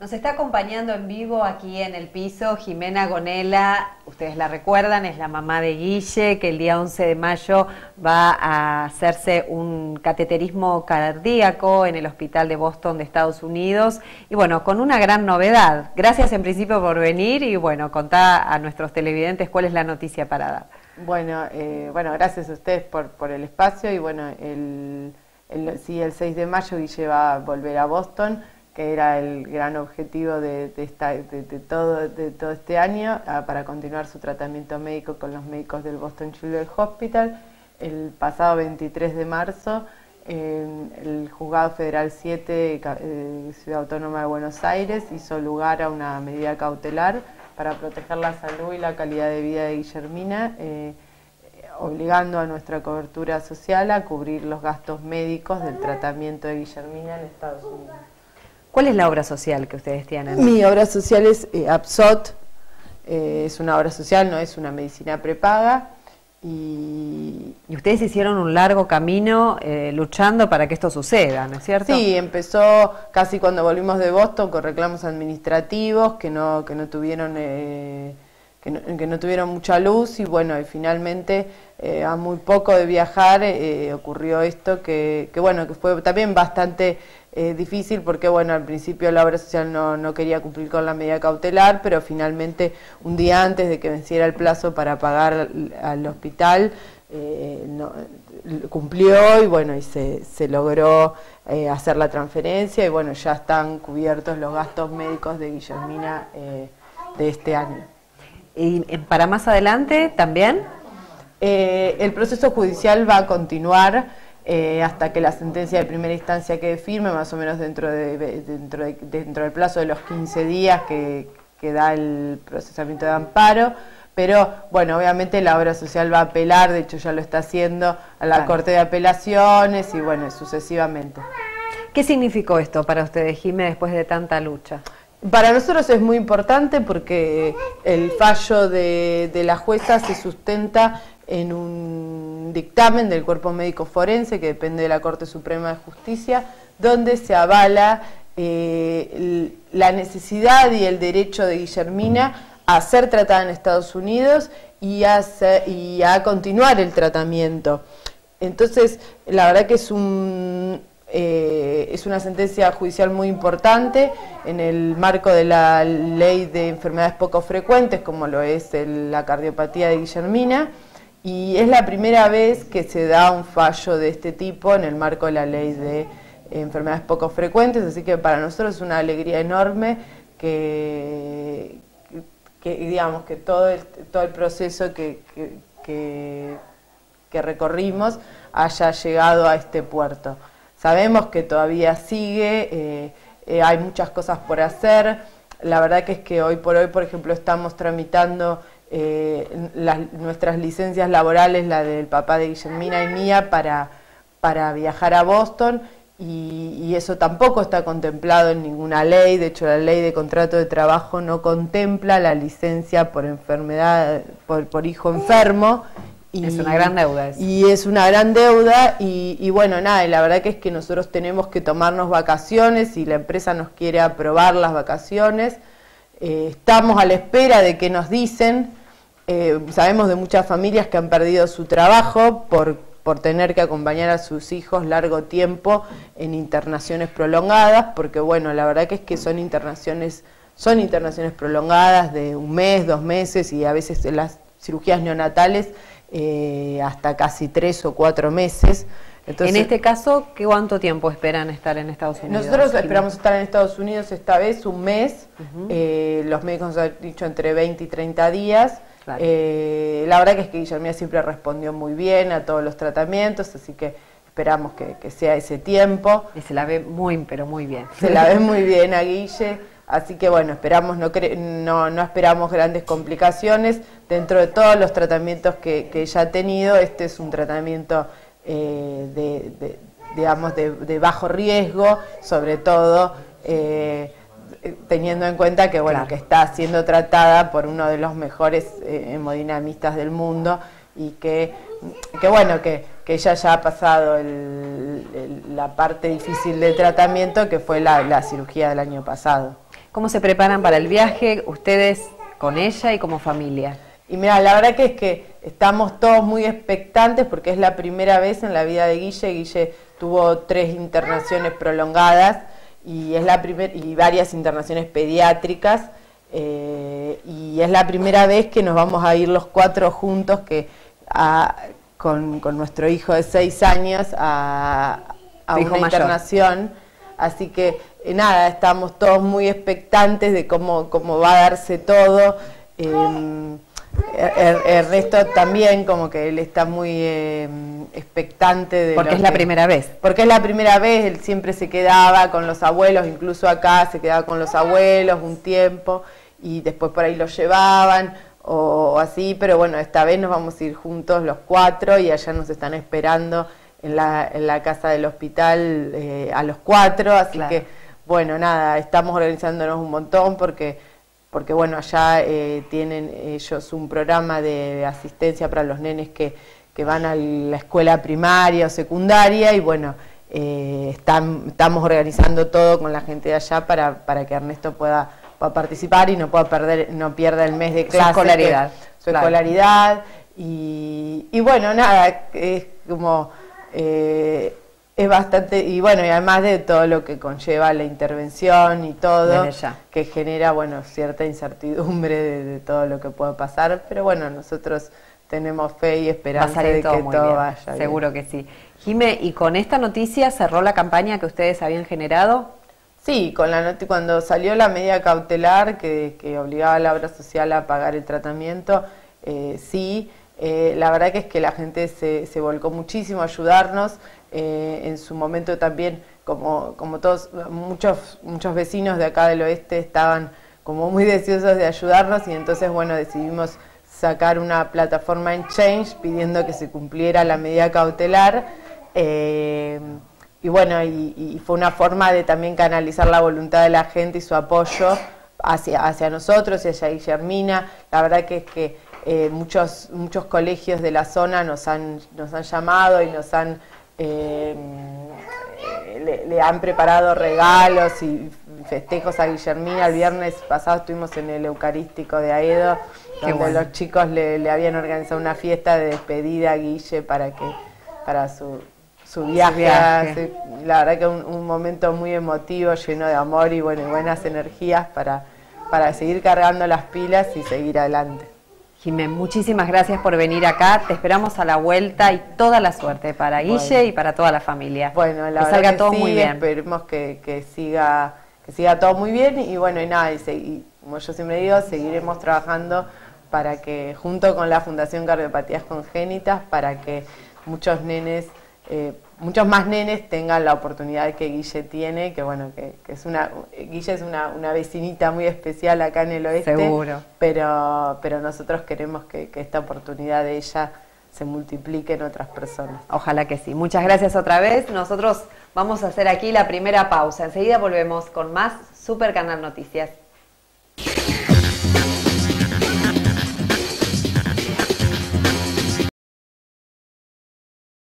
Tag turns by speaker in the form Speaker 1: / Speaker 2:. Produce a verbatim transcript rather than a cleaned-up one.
Speaker 1: Nos está acompañando en vivo aquí en el piso Jimena Gonella, ustedes la recuerdan, es la mamá de Guille, que el día once de mayo va a hacerse un cateterismo cardíaco en el hospital de Boston de Estados Unidos, y bueno, con una gran novedad. Gracias en principio por venir y bueno, contá a nuestros televidentes cuál es la noticia para dar.
Speaker 2: Bueno, eh, bueno, gracias a ustedes por, por el espacio y bueno, el, el, sí, el seis de mayo Guille va a volver a Boston, que era el gran objetivo de, de, esta, de, de, todo, de todo este año, a, para continuar su tratamiento médico con los médicos del Boston Children's Hospital. El pasado veintitrés de marzo, eh, el Juzgado Federal siete, eh, Ciudad Autónoma de Buenos Aires, hizo lugar a una medida cautelar para proteger la salud y la calidad de vida de Guillermina, eh, obligando a nuestra cobertura social a cubrir los gastos médicos del tratamiento de Guillermina en Estados Unidos.
Speaker 1: ¿Cuál es la obra social que ustedes tienen?
Speaker 2: Mi obra social es eh, APSOT, eh, es una obra social, no es una medicina prepaga. Y,
Speaker 1: y ustedes hicieron un largo camino eh, luchando para que esto suceda, ¿no es cierto?
Speaker 2: Sí, empezó casi cuando volvimos de Boston con reclamos administrativos que no, que no tuvieron... Eh, Que no, que no tuvieron mucha luz y bueno, y finalmente eh, a muy poco de viajar eh, ocurrió esto que, que bueno, que fue también bastante eh, difícil porque bueno, al principio la obra social no, no quería cumplir con la medida cautelar, pero finalmente un día antes de que venciera el plazo para pagar al hospital, eh, no, cumplió y bueno, y se, se logró eh, hacer la transferencia y bueno, ya están cubiertos los gastos médicos de Guillermina eh, de este año.
Speaker 1: ¿Y para más adelante también?
Speaker 2: Eh, el proceso judicial va a continuar eh, hasta que la sentencia de primera instancia quede firme, más o menos dentro, de, dentro, de, dentro del plazo de los quince días que, que da el procesamiento de amparo. Pero, bueno, obviamente la obra social va a apelar, de hecho ya lo está haciendo, a la claro. Corte de Apelaciones y, bueno, sucesivamente.
Speaker 1: ¿Qué significó esto para ustedes, Jimé, después de tanta lucha?
Speaker 2: Para nosotros es muy importante porque el fallo de, de la jueza se sustenta en un dictamen del Cuerpo Médico Forense, que depende de la Corte Suprema de Justicia, donde se avala eh, la necesidad y el derecho de Guillermina a ser tratada en Estados Unidos y a, ser, y a continuar el tratamiento. Entonces, la verdad que es un... Eh, es una sentencia judicial muy importante en el marco de la ley de enfermedades poco frecuentes, como lo es el, la cardiopatía de Guillermina, y es la primera vez que se da un fallo de este tipo en el marco de la ley de enfermedades poco frecuentes, así que para nosotros es una alegría enorme que, que digamos, que todo el, todo el proceso que, que, que, que recorrimos haya llegado a este puerto. Sabemos que todavía sigue, eh, eh, hay muchas cosas por hacer. La verdad que es que hoy por hoy, por ejemplo, estamos tramitando eh, las, nuestras licencias laborales, la del papá de Guillermina y mía, para, para viajar a Boston, y, y eso tampoco está contemplado en ninguna ley. De hecho, la ley de contrato de trabajo no contempla la licencia por enfermedad, por, por hijo enfermo.
Speaker 1: Y, es una gran deuda eso.
Speaker 2: Y es una gran deuda y, y bueno, nada, y la verdad que es que nosotros tenemos que tomarnos vacaciones y la empresa nos quiere aprobar las vacaciones. Eh, estamos a la espera de qué nos dicen. Eh, sabemos de muchas familias que han perdido su trabajo por, por tener que acompañar a sus hijos largo tiempo en internaciones prolongadas, porque bueno, la verdad que es que son internaciones, son internaciones prolongadas de un mes, dos meses y a veces las cirugías neonatales Eh, hasta casi tres o cuatro meses.
Speaker 1: Entonces, en este caso, ¿qué cuánto tiempo esperan estar en Estados Unidos?
Speaker 2: Nosotros esperamos estar en Estados Unidos esta vez un mes, uh-huh. eh, los médicos nos han dicho entre veinte y treinta días. Claro. Eh, la verdad que es que Guillermina siempre respondió muy bien a todos los tratamientos, así que esperamos que, que sea ese tiempo.
Speaker 1: Y se la ve muy, pero muy bien.
Speaker 2: Se la ve muy bien a Guille. Así que bueno, esperamos no, no, no esperamos grandes complicaciones. Dentro de todos los tratamientos que, que ella ha tenido, este es un tratamiento eh, de, de, digamos, de, de bajo riesgo, sobre todo eh, teniendo en cuenta que, bueno, claro. que está siendo tratada por uno de los mejores eh, hemodinamistas del mundo y que, que bueno, que, que ella ya ha pasado el, el, la parte difícil del tratamiento, que fue la, la cirugía del año pasado.
Speaker 1: ¿Cómo se preparan para el viaje ustedes con ella y como familia?
Speaker 2: Y mira, la verdad que es que estamos todos muy expectantes porque es la primera vez en la vida de Guille. Guille tuvo tres internaciones prolongadas y es la primer, y varias internaciones pediátricas, eh, y es la primera vez que nos vamos a ir los cuatro juntos que a, con, con nuestro hijo de seis años a, a una internación. Así que eh, nada, estamos todos muy expectantes de cómo, cómo va a darse todo. Eh, Ernesto también, como que él está muy eh, expectante de
Speaker 1: porque es la
Speaker 2: que,
Speaker 1: primera vez
Speaker 2: porque es la primera vez, él siempre se quedaba con los abuelos, incluso acá se quedaba con los abuelos un tiempo y después por ahí los llevaban o, o así, pero bueno, esta vez nos vamos a ir juntos los cuatro y allá nos están esperando en la, en la casa del hospital eh, a los cuatro, así claro. que bueno, nada, estamos organizándonos un montón porque porque bueno, allá eh, tienen ellos un programa de asistencia para los nenes que, que van a la escuela primaria o secundaria y bueno, eh, están, estamos organizando todo con la gente de allá para, para que Ernesto pueda, pueda participar y no pueda perder, no pierda el mes de clase. Su
Speaker 1: escolaridad.
Speaker 2: Que, su claro. escolaridad y, y bueno, nada, es como... Eh, es bastante, y bueno, y además de todo lo que conlleva la intervención y todo, que genera, bueno, cierta incertidumbre de, de todo lo que puede pasar, pero bueno, nosotros tenemos fe y esperanza de
Speaker 1: todo
Speaker 2: que todo
Speaker 1: bien.
Speaker 2: vaya
Speaker 1: Seguro
Speaker 2: bien.
Speaker 1: que sí. Jime, ¿y con esta noticia cerró la campaña que ustedes habían generado?
Speaker 2: Sí, con la noti cuando salió la medida cautelar que, que obligaba a la obra social a pagar el tratamiento, eh, sí, eh, la verdad que es que la gente se, se volcó muchísimo a ayudarnos. Eh, en su momento también, como, como todos, muchos, muchos vecinos de acá del oeste estaban como muy deseosos de ayudarnos y entonces, bueno, decidimos sacar una plataforma en Change pidiendo que se cumpliera la medida cautelar eh, y bueno, y, y fue una forma de también canalizar la voluntad de la gente y su apoyo hacia, hacia nosotros y hacia Guillermina. La verdad que es que eh, muchos, muchos colegios de la zona nos han, nos han llamado y nos han Eh, le, le han preparado regalos y festejos a Guillermina. El viernes pasado estuvimos en el Eucarístico de Aedo, Qué donde bueno. los chicos le, le habían organizado una fiesta de despedida a Guille para que para su, su viaje. Su viaje. La verdad que un, un momento muy emotivo, lleno de amor y, bueno, y buenas energías para, para seguir cargando las pilas y seguir adelante.
Speaker 1: Jimé, muchísimas gracias por venir acá, te esperamos a la vuelta y toda la suerte para Guille bueno. y para toda la familia.
Speaker 2: Bueno, la
Speaker 1: que
Speaker 2: verdad
Speaker 1: salga
Speaker 2: que
Speaker 1: todo
Speaker 2: sí,
Speaker 1: muy bien.
Speaker 2: Esperemos que, que, siga, que siga todo muy bien y bueno, y nada, y, y como yo siempre digo, seguiremos trabajando para que, junto con la Fundación Cardiopatías Congénitas, para que muchos nenes, eh, muchos más nenes tengan la oportunidad que Guille tiene, que bueno, que, que es una, Guille es una, una vecinita muy especial acá en el oeste.
Speaker 1: Seguro.
Speaker 2: Pero, pero nosotros queremos que, que esta oportunidad de ella se multiplique en otras personas.
Speaker 1: Ojalá que sí. Muchas gracias otra vez. Nosotros vamos a hacer aquí la primera pausa. Enseguida volvemos con más Super Canal Noticias.